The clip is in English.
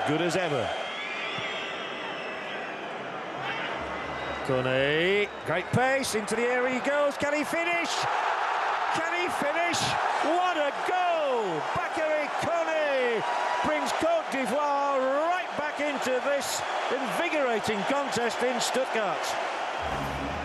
good as ever. Kone, great pace, into the area he goes. Can he finish? Can he finish? What a goal! Baky Kone brings Côte d'Ivoire right back into this invigorating contest in Stuttgart.